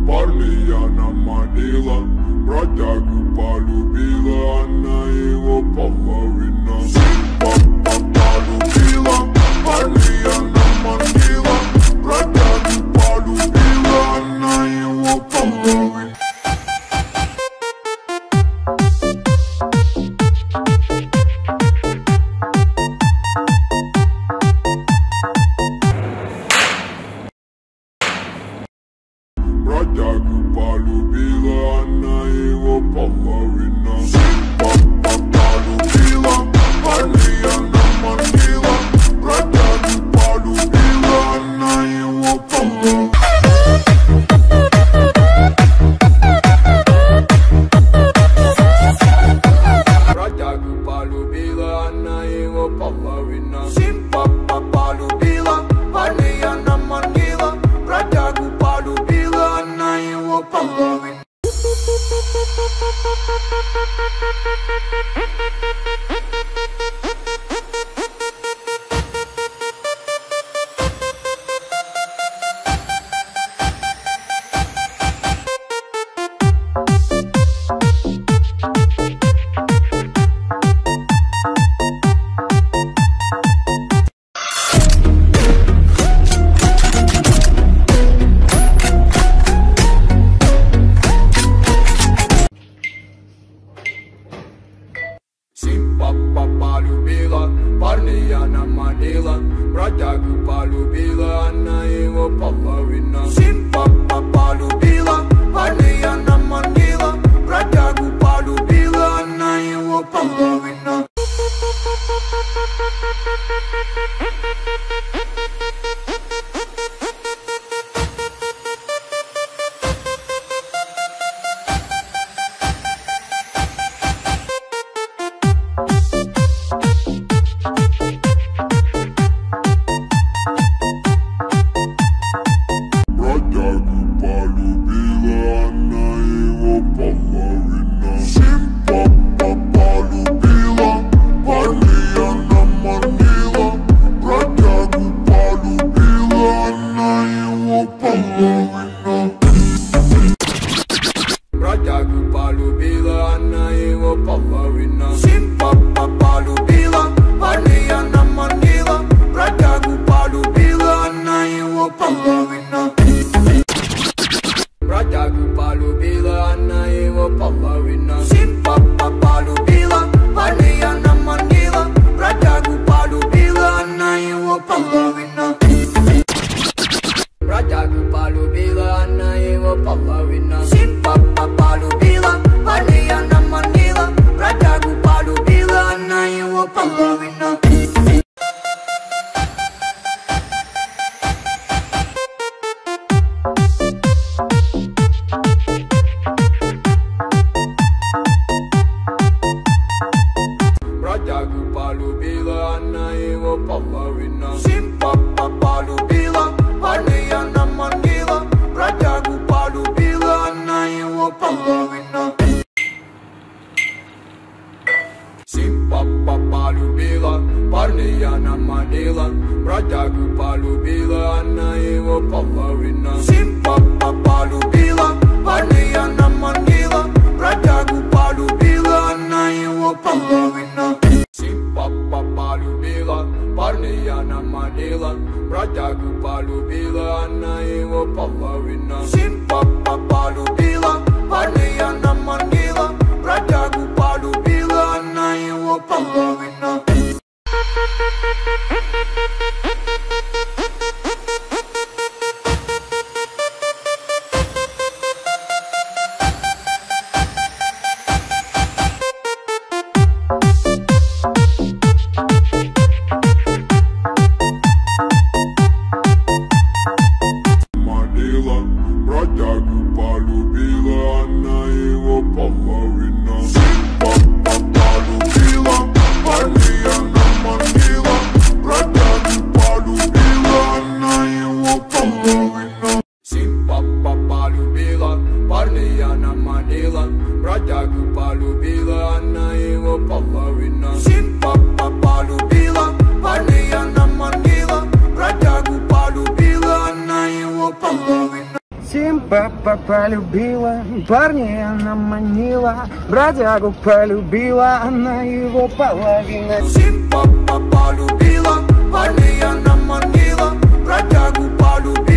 парня она манила, бродягу полюбила, она его половина. Симпапа полюбила, парня она манила, бродягу полюбила, она его половина. Бродягу полюбила, она его половина. Симпапа полюбила, парня она манила, бродягу полюбила, она его половина. Бродягу полюбила, она его половина. Симпапа полюбила, парня она манила, бродягу полюбила, она его половина. Симпапа полюбила, парня она манила, бродягу полюбила, она его половина. Симпапа полюбила, парня она манила, бродягу полюбила, она его половина. Бродягу полюбила, она его половина. Симпапа полюбила, парня она манила, бродягу полюбила, она его половина. Бродягу полюбила, она его половина. Симпапа полюбила, парня она манила, бродягу полюбила, она его половина. Бродягу полюбила, она его половина. Симпапа полюбила, парня она манила, бродягу полюбила, она его половина. Бродягу полюбила, она его половина. Симпапа полюбила, парня она манила, бродягу полюбила, она его половина. Бродягу полюбила, она его половина. Симпапа полюбила, парня она манила, бродягу полюбила, она его половина. Симпапа полюбила, парня она манила, бродягу полюбила, она его половина. Симпапа полюбила, парня она манила, бродягу полюбила, она его половина. Симпапа полюбила, парня она манила, бродягу полюбила, она его половина. Симпапа полюбила, парня она манила, бродягу полюбила, она его половина. Симпапа полюбила, парня она манила, бродягу полюбила, она его половина. Симпапа полюбила, парня она манила, бродягу полюбила.